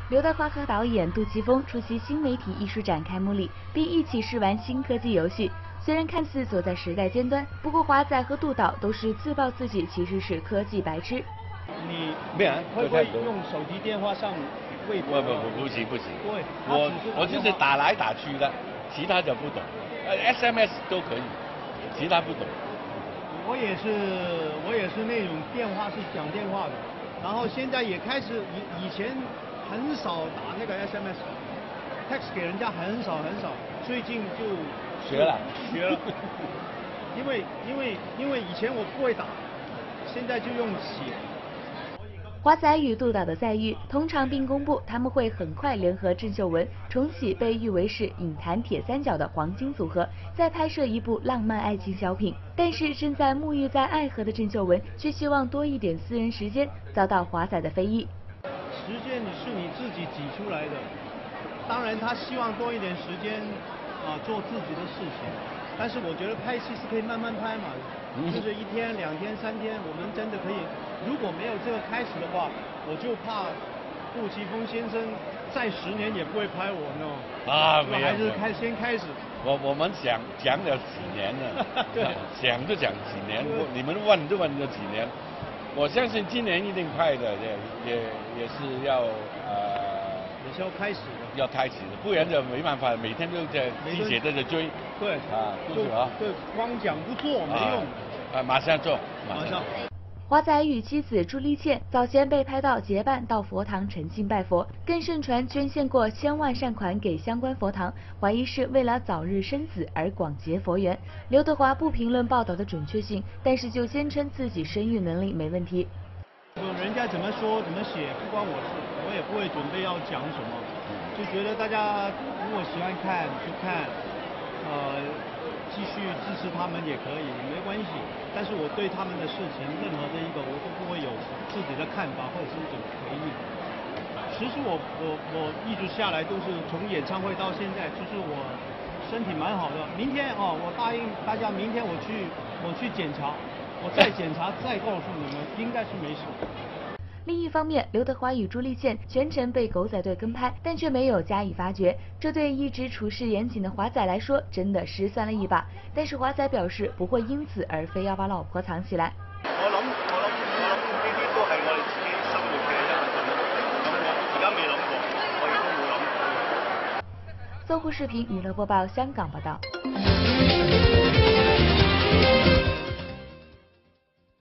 刘德华和导演杜琪峰出席新媒体艺术展开幕礼，并一起试玩新科技游戏。虽然看似走在时代尖端，不过华仔和杜导都是自曝自己其实是科技白痴。 你会不会用手机电话上微博？ 不行。 对， 我就是打来打去的，其他就不懂。SMS 都可以，其他不懂。 我也是那种电话是讲电话的，然后现在也开始以前很少打那个 SMS。text 给人家很少，最近就学了，因为以前我不会打，现在就用写。 华仔与杜导的再遇同场并公布，他们会很快联合郑秀文重启被誉为是影坛铁三角的黄金组合，再拍摄一部浪漫爱情小品。但是身在沐浴在爱河的郑秀文却希望多一点私人时间，遭到华仔的非议。 时间是你自己挤出来的。当然，他希望多一点时间做自己的事情，但是我觉得拍戏是可以慢慢拍嘛，就是1天、2天、3天，我们真的可以。如果没有这个开始的话，我就怕杜琪峰先生再10年也不会拍我呢。 没有， 还是先开始。 我们讲了几年了，对，讲就讲几年，你们问就问了几年，我相信今年一定拍的，也是要也是要开始的， 不然就没办法，每天就在鸡血在这追。 对对，光讲不做没用。 马上做，马上。 华仔与妻子朱丽倩早前被拍到结伴到佛堂诚心拜佛，更盛传捐献过1000万善款给相关佛堂，怀疑是为了早日生子而广结佛缘。刘德华不评论报道的准确性，但是就坚称自己生育能力没问题。 人家怎么说怎么写不关我事，我也不会准备要讲什么，就觉得大家如果喜欢看就看，继续支持他们也可以，没关系。但是我对他们的事情，任何的一个我都不会有自己的看法或者是一种回应。其实我一直下来都是从演唱会到现在，就是我身体蛮好的。明天我答应大家，明天我去检查，我再检查再告诉你们，应该是没事。 另一方面，刘德华与朱丽倩全程被狗仔队跟拍，但却没有加以发掘，这对一直处事严谨的华仔来说真的失算了一把。但是华仔表示不会因此而非要把老婆藏起来。 我諗呢啲都係我哋自己生活嘅一部分，咁我而家未諗過，我亦都冇諗過。 搜狐视频娱乐播报，香港报道。